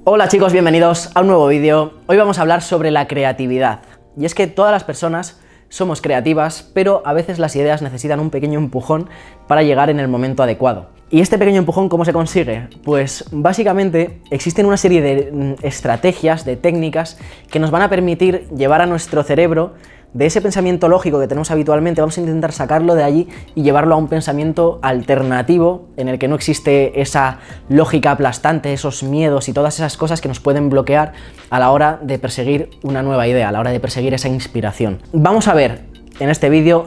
Hola chicos, bienvenidos a un nuevo vídeo. Hoy vamos a hablar sobre la creatividad. Y es que todas las personas somos creativas, pero a veces las ideas necesitan un pequeño empujón para llegar en el momento adecuado. ¿Y este pequeño empujón cómo se consigue? Pues básicamente existen una serie de estrategias, de técnicas que nos van a permitir llevar a nuestro cerebro de ese pensamiento lógico que tenemos habitualmente, vamos a intentar sacarlo de allí y llevarlo a un pensamiento alternativo en el que no existe esa lógica aplastante, esos miedos y todas esas cosas que nos pueden bloquear a la hora de perseguir una nueva idea, a la hora de perseguir esa inspiración. Vamos a ver en este vídeo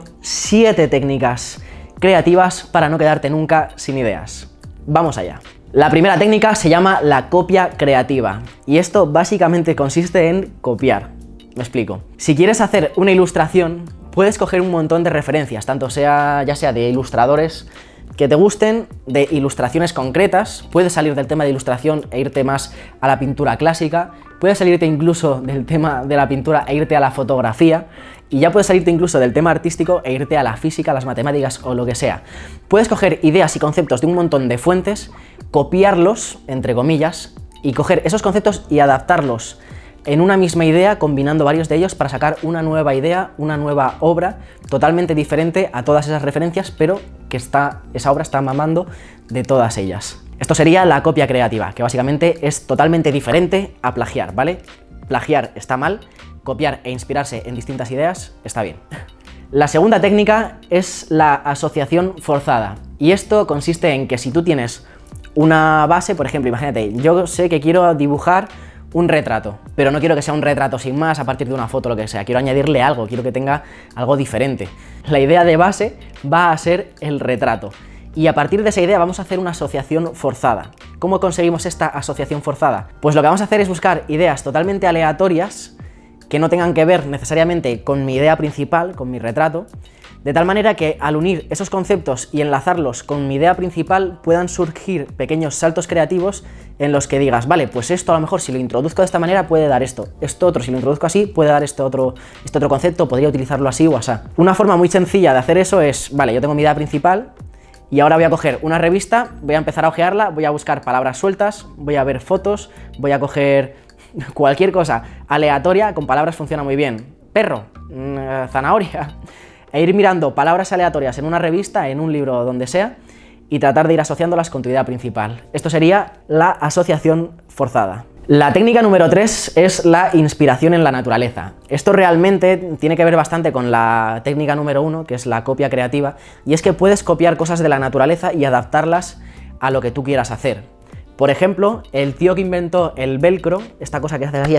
7 técnicas creativas para no quedarte nunca sin ideas. Vamos allá. La primera técnica se llama la copia creativa y esto básicamente consiste en copiar. Me explico. Si quieres hacer una ilustración, puedes coger un montón de referencias, tanto ya sea de ilustradores que te gusten, de ilustraciones concretas, puedes salir del tema de ilustración e irte más a la pintura clásica, puedes salirte incluso del tema de la pintura e irte a la fotografía, y ya puedes salirte incluso del tema artístico e irte a la física, a las matemáticas o lo que sea. Puedes coger ideas y conceptos de un montón de fuentes, copiarlos, entre comillas, y coger esos conceptos y adaptarlos en una misma idea, combinando varios de ellos para sacar una nueva idea, una nueva obra totalmente diferente a todas esas referencias, pero que esa obra está mamando de todas ellas. Esto sería la copia creativa, que básicamente es totalmente diferente a plagiar, ¿vale? Plagiar está mal, copiar e inspirarse en distintas ideas está bien. La segunda técnica es la asociación forzada, y esto consiste en que si tú tienes una base, por ejemplo, imagínate, yo sé que quiero dibujar un retrato, pero no quiero que sea un retrato sin más a partir de una foto o lo que sea, quiero añadirle algo, quiero que tenga algo diferente. La idea de base va a ser el retrato y a partir de esa idea vamos a hacer una asociación forzada. ¿Cómo conseguimos esta asociación forzada? Pues lo que vamos a hacer es buscar ideas totalmente aleatorias que no tengan que ver necesariamente con mi idea principal, con mi retrato, de tal manera que al unir esos conceptos y enlazarlos con mi idea principal puedan surgir pequeños saltos creativos en los que digas, vale, pues esto a lo mejor si lo introduzco de esta manera puede dar esto otro si lo introduzco así puede dar este otro concepto, podría utilizarlo así o así. Una forma muy sencilla de hacer eso es, vale, yo tengo mi idea principal y ahora voy a coger una revista, voy a empezar a hojearla, voy a buscar palabras sueltas, voy a ver fotos, voy a coger cualquier cosa aleatoria, con palabras funciona muy bien, perro, zanahoria, e ir mirando palabras aleatorias en una revista, en un libro, donde sea, y tratar de ir asociándolas con tu idea principal. Esto sería la asociación forzada. La técnica número 3 es la inspiración en la naturaleza. Esto realmente tiene que ver bastante con la técnica número 1, que es la copia creativa, y es que puedes copiar cosas de la naturaleza y adaptarlas a lo que tú quieras hacer. Por ejemplo, el tío que inventó el velcro, esta cosa que haces así,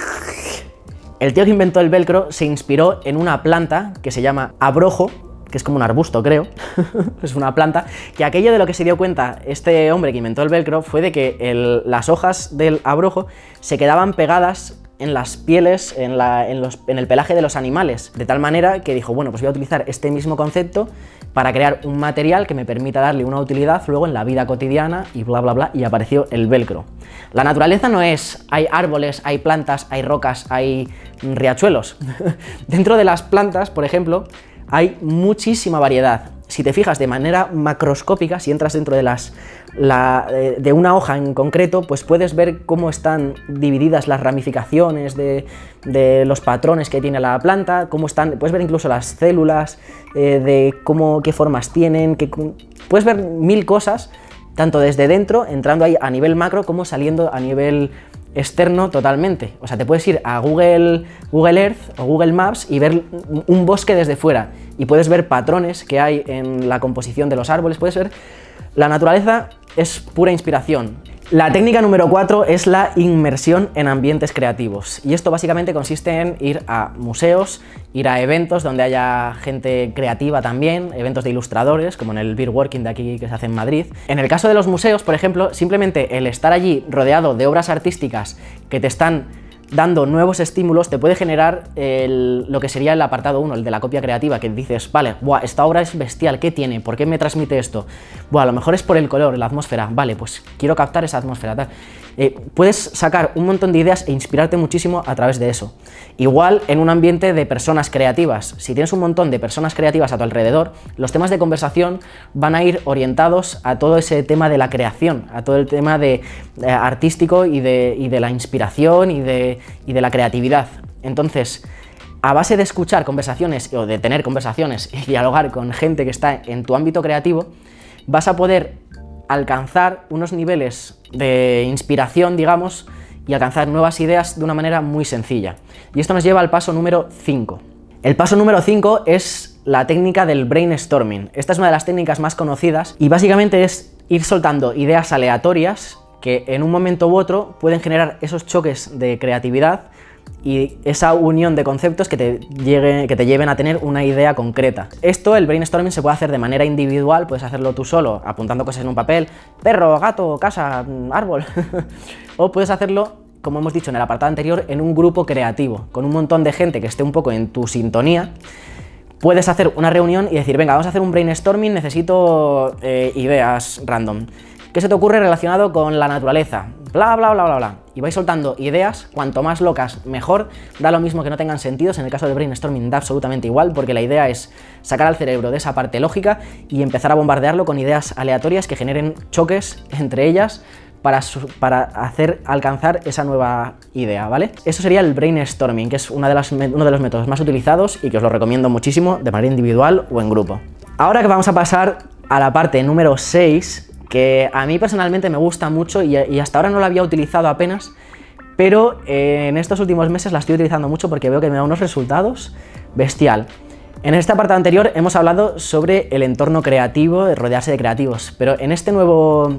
el tío que inventó el velcro se inspiró en una planta que se llama abrojo, que es como un arbusto, creo, es una planta, que aquello de lo que se dio cuenta este hombre que inventó el velcro fue de que las hojas del abrojo se quedaban pegadas en las pieles, en el pelaje de los animales, de tal manera que dijo, bueno, pues voy a utilizar este mismo concepto para crear un material que me permita darle una utilidad luego en la vida cotidiana y bla bla bla, y apareció el velcro. La naturaleza no es, hay árboles, hay plantas, hay rocas, hay riachuelos. Dentro de las plantas, por ejemplo, hay muchísima variedad. Si te fijas de manera macroscópica, si entras dentro de una hoja en concreto, pues puedes ver cómo están divididas las ramificaciones de los patrones que tiene la planta, puedes ver incluso las células, de qué formas tienen, puedes ver mil cosas, tanto desde dentro, entrando ahí a nivel macro, como saliendo a nivel externo totalmente. O sea, te puedes ir a Google Earth o Google Maps y ver un bosque desde fuera y puedes ver patrones que hay en la composición de los árboles, puedes ver. La naturaleza es pura inspiración. La técnica número 4 es la inmersión en ambientes creativos, y esto básicamente consiste en ir a museos, ir a eventos donde haya gente creativa también, eventos de ilustradores, como en el Beer Working de aquí que se hace en Madrid. En el caso de los museos, por ejemplo, simplemente el estar allí rodeado de obras artísticas que te están dando nuevos estímulos te puede generar lo que sería el apartado 1, el de la copia creativa, que dices, vale, buah, esta obra es bestial, ¿qué tiene? ¿Por qué me transmite esto? Buah, a lo mejor es por el color, la atmósfera, vale, pues quiero captar esa atmósfera, tal. Puedes sacar un montón de ideas e inspirarte muchísimo a través de eso. Igual en un ambiente de personas creativas. Si tienes un montón de personas creativas a tu alrededor, los temas de conversación van a ir orientados a todo ese tema de la creación, a todo el tema artístico y de la inspiración y de la creatividad. Entonces, a base de escuchar conversaciones o de tener conversaciones y dialogar con gente que está en tu ámbito creativo, vas a poder alcanzar unos niveles de inspiración, digamos, y alcanzar nuevas ideas de una manera muy sencilla. Y esto nos lleva al paso número 5. El paso número 5 es la técnica del brainstorming. Esta es una de las técnicas más conocidas y básicamente es ir soltando ideas aleatorias que en un momento u otro pueden generar esos choques de creatividad y esa unión de conceptos que te lleven a tener una idea concreta. Esto, el brainstorming, se puede hacer de manera individual, puedes hacerlo tú solo, apuntando cosas en un papel, perro, gato, casa, árbol, o puedes hacerlo, como hemos dicho en el apartado anterior, en un grupo creativo, con un montón de gente que esté un poco en tu sintonía. Puedes hacer una reunión y decir, venga, vamos a hacer un brainstorming, necesito ideas random. ¿Qué se te ocurre relacionado con la naturaleza? Bla, bla, bla, bla, bla. Y vais soltando ideas, cuanto más locas, mejor. Da lo mismo que no tengan sentidos, en el caso del brainstorming da absolutamente igual, porque la idea es sacar al cerebro de esa parte lógica y empezar a bombardearlo con ideas aleatorias que generen choques entre ellas para alcanzar esa nueva idea, ¿vale? Eso sería el brainstorming, que es uno de los métodos más utilizados y que os lo recomiendo muchísimo de manera individual o en grupo. Ahora que vamos a pasar a la parte número 6, que a mí personalmente me gusta mucho y hasta ahora no la había utilizado apenas, pero en estos últimos meses la estoy utilizando mucho porque veo que me da unos resultados bestial. En este apartado anterior hemos hablado sobre el entorno creativo, de rodearse de creativos, pero en este nuevo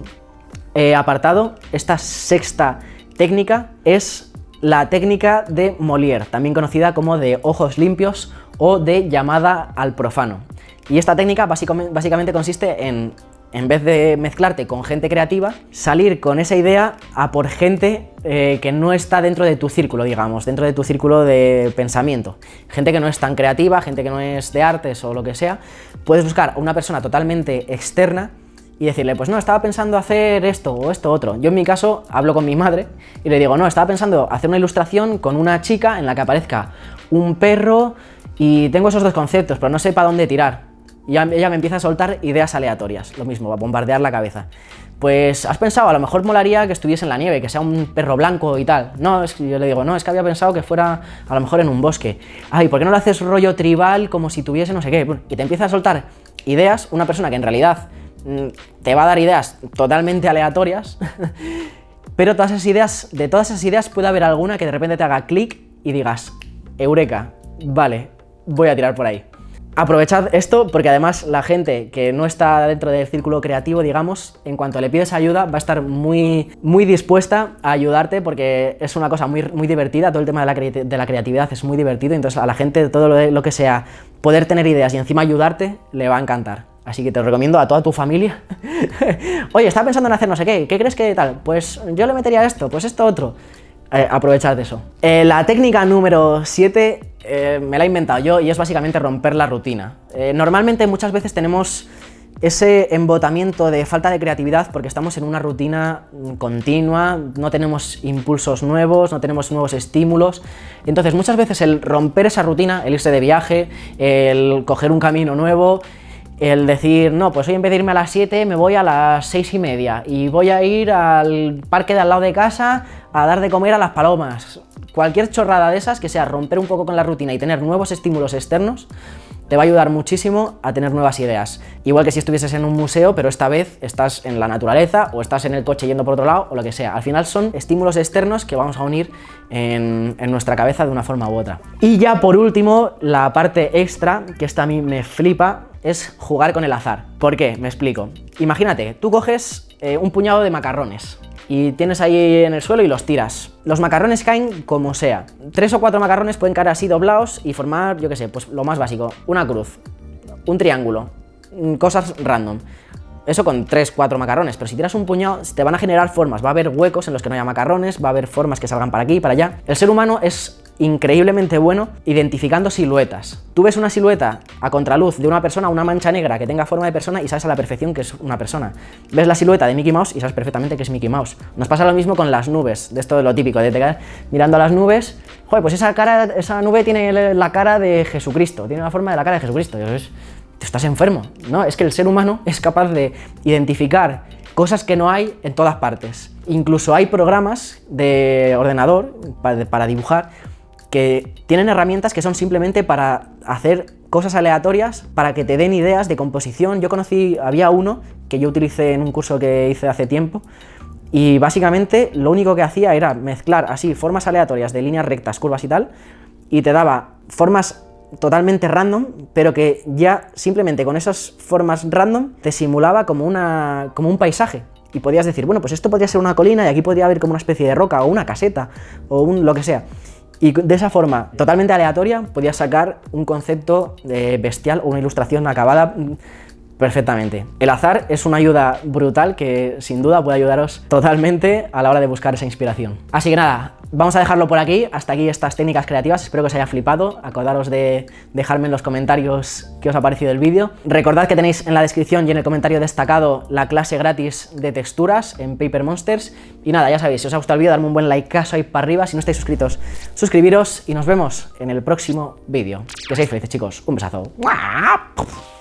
apartado, esta sexta técnica es la técnica de Molière, también conocida como de ojos limpios o de llamada al profano. Y esta técnica básicamente consiste en vez de mezclarte con gente creativa, salir con esa idea a por gente que no está dentro de tu círculo, digamos, dentro de tu círculo de pensamiento. Gente que no es tan creativa, gente que no es de artes o lo que sea. Puedes buscar a una persona totalmente externa y decirle, pues no, estaba pensando hacer esto o esto otro. Yo en mi caso hablo con mi madre y le digo, no, estaba pensando hacer una ilustración con una chica en la que aparezca un perro y tengo esos dos conceptos, pero no sé para dónde tirar. Y ella me empieza a soltar ideas aleatorias, lo mismo, a bombardear la cabeza. Pues, ¿has pensado? A lo mejor molaría que estuviese en la nieve, que sea un perro blanco y tal. No, yo le digo, no, es que había pensado que fuera a lo mejor en un bosque. Ay, ¿por qué no lo haces rollo tribal como si tuviese no sé qué? Y te empieza a soltar ideas, una persona que en realidad te va a dar ideas totalmente aleatorias, pero de todas esas ideas puede haber alguna que de repente te haga clic y digas, eureka, vale, voy a tirar por ahí. Aprovechad esto porque además la gente que no está dentro del círculo creativo, digamos, en cuanto le pides ayuda va a estar muy dispuesta a ayudarte porque es una cosa muy divertida, todo el tema de la creatividad es muy divertido, entonces a la gente todo lo que sea poder tener ideas y encima ayudarte le va a encantar. Así que te lo recomiendo a toda tu familia. Oye, estaba pensando en hacer no sé qué, ¿qué crees que tal? Pues yo le metería esto, pues esto otro. Aprovechad de eso. La técnica número 7 me la he inventado yo y es básicamente romper la rutina. Normalmente muchas veces tenemos ese embotamiento de falta de creatividad porque estamos en una rutina continua, no tenemos impulsos nuevos, no tenemos nuevos estímulos. Entonces muchas veces el romper esa rutina, el irse de viaje, el coger un camino nuevo, el decir, no, pues hoy en vez de irme a las 7 me voy a las 6:30 y voy a ir al parque de al lado de casa a dar de comer a las palomas. Cualquier chorrada de esas que sea romper un poco con la rutina y tener nuevos estímulos externos te va a ayudar muchísimo a tener nuevas ideas. Igual que si estuvieses en un museo, pero esta vez estás en la naturaleza o estás en el coche yendo por otro lado o lo que sea. Al final son estímulos externos que vamos a unir en nuestra cabeza de una forma u otra. Y ya por último, la parte extra, que esta a mí me flipa, es jugar con el azar. ¿Por qué? Me explico. Imagínate, tú coges un puñado de macarrones y tienes ahí en el suelo y los tiras. Los macarrones caen como sea. 3 o 4 macarrones pueden caer así doblados y formar, yo qué sé, pues lo más básico, una cruz, un triángulo, cosas random. Eso con 3 o 4 macarrones, pero si tiras un puñado te van a generar formas, va a haber huecos en los que no haya macarrones, va a haber formas que salgan para aquí y para allá. El ser humano es increíblemente bueno identificando siluetas. Tú ves una silueta a contraluz de una persona, una mancha negra que tenga forma de persona y sabes a la perfección que es una persona. Ves la silueta de Mickey Mouse y sabes perfectamente que es Mickey Mouse. Nos pasa lo mismo con las nubes, de esto de lo típico, de te quedas mirando a las nubes, joder, pues esa nube tiene la cara de Jesucristo, tiene la forma de la cara de Jesucristo. Tú estás enfermo, ¿no? Es que el ser humano es capaz de identificar cosas que no hay en todas partes. Incluso hay programas de ordenador para dibujar que tienen herramientas que son simplemente para hacer cosas aleatorias, para que te den ideas de composición. Había uno que yo utilicé en un curso que hice hace tiempo, y básicamente lo único que hacía era mezclar así formas aleatorias de líneas rectas, curvas y tal, y te daba formas totalmente random, pero que ya simplemente con esas formas random te simulaba como un paisaje. Y podías decir, bueno, pues esto podría ser una colina y aquí podría haber como una especie de roca o una caseta o lo que sea. Y de esa forma totalmente aleatoria podías sacar un concepto bestial o una ilustración acabada perfectamente. El azar es una ayuda brutal que sin duda puede ayudaros totalmente a la hora de buscar esa inspiración. Así que nada, vamos a dejarlo por aquí. Hasta aquí estas técnicas creativas, espero que os haya flipado. Acordaros de dejarme en los comentarios qué os ha parecido el vídeo. Recordad que tenéis en la descripción y en el comentario destacado la clase gratis de texturas en Paper Monsters. Y nada, ya sabéis, si os ha gustado el vídeo, darme un buen likeazo ahí para arriba. Si no estáis suscritos, suscribiros y nos vemos en el próximo vídeo. Que seáis felices, chicos. Un besazo.